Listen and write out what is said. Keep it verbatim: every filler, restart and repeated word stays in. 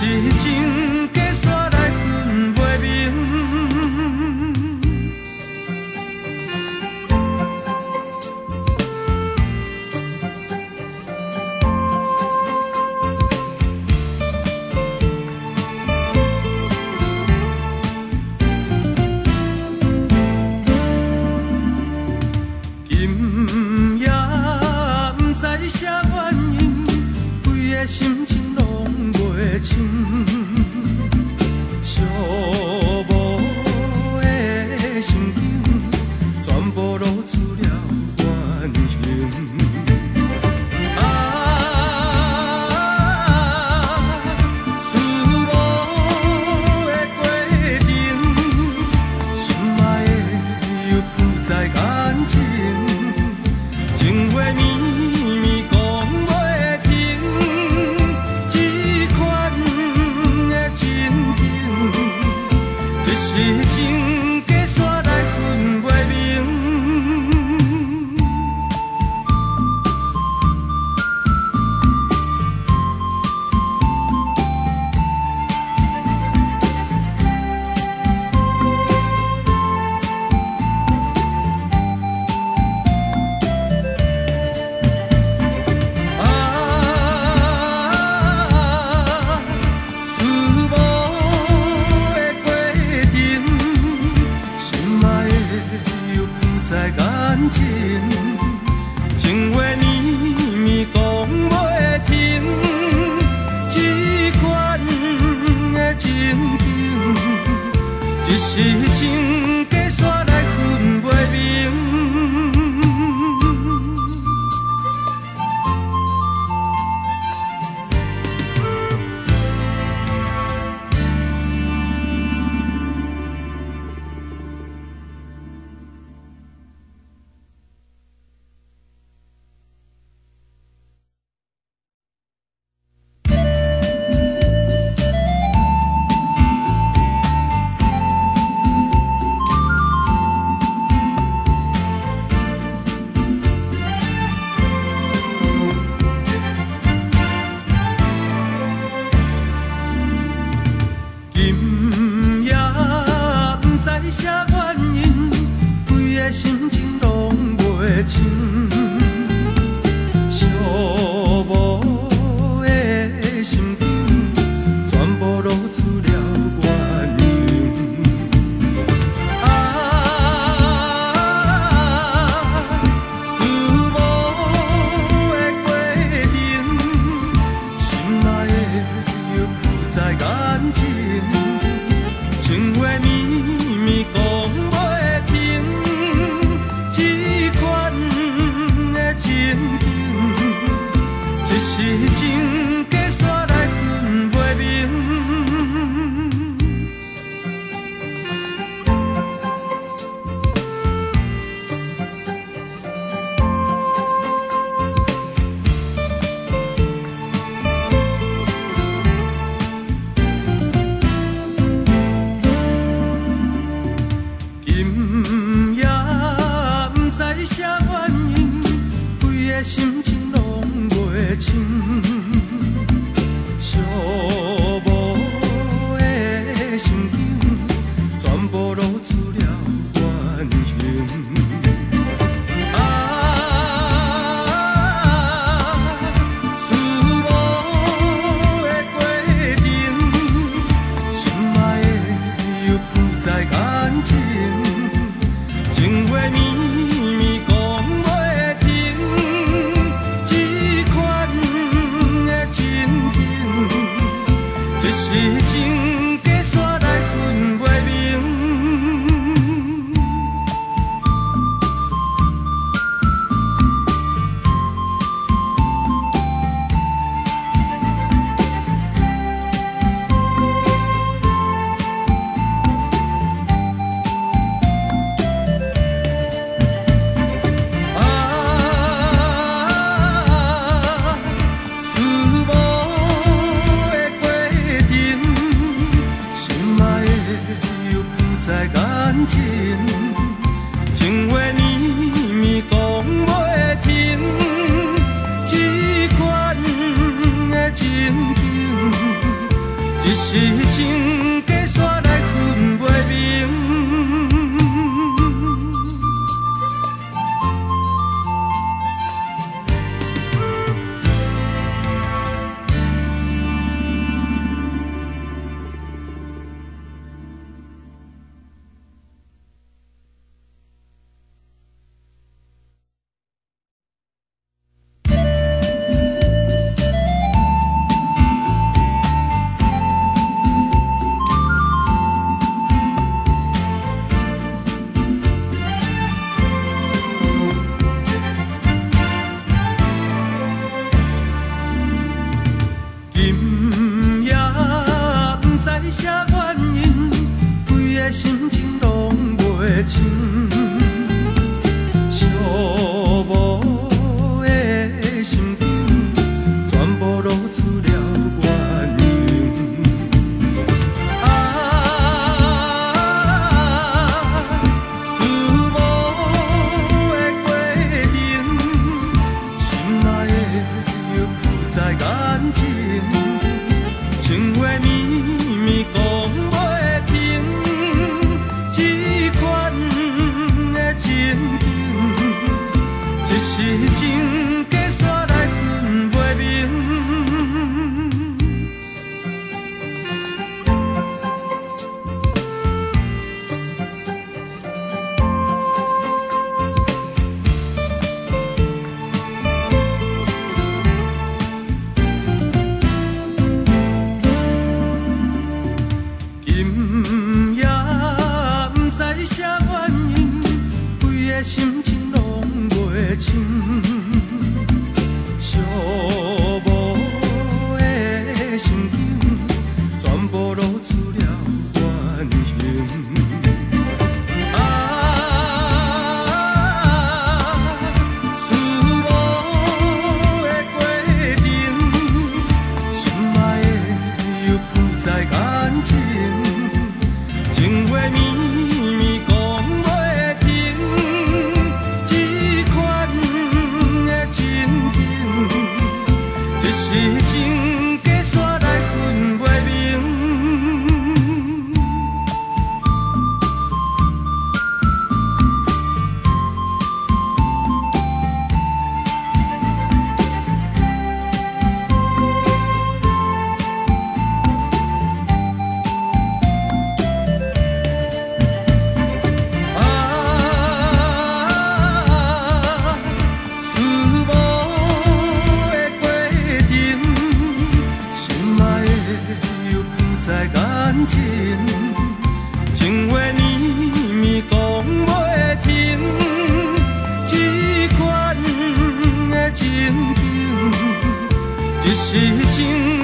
情假煞来分袂明。今夜不知啥原因，规个心情拢袂清，寂寞的心境全部露出了原形。啊，思慕的过程，心爱的又浮在眼前。情话绵绵讲袂停，这款的情景，一时情假煞来分袂明。在眼前，情话绵绵讲袂停，这款的情景，一时情假煞来分袂明。今夜不知啥原因，规个心情拢袂清，寂寞的心境全部露出了原形。啊，思慕的过程，心爱的又浮在眼前。情话绵绵讲袂停，这款的情景，一时情假煞来分袂明。今夜不知啥原因，规个心情拢袂清，寂寞的心境全部露出了原形。啊，思慕的过程，心爱的又浮在眼前。情话绵绵讲袂停，这款的情景，一时情假煞来分袂明。在眼前，情话绵绵讲袂停，这款的情景， 一时情假煞来分袂明。一时情。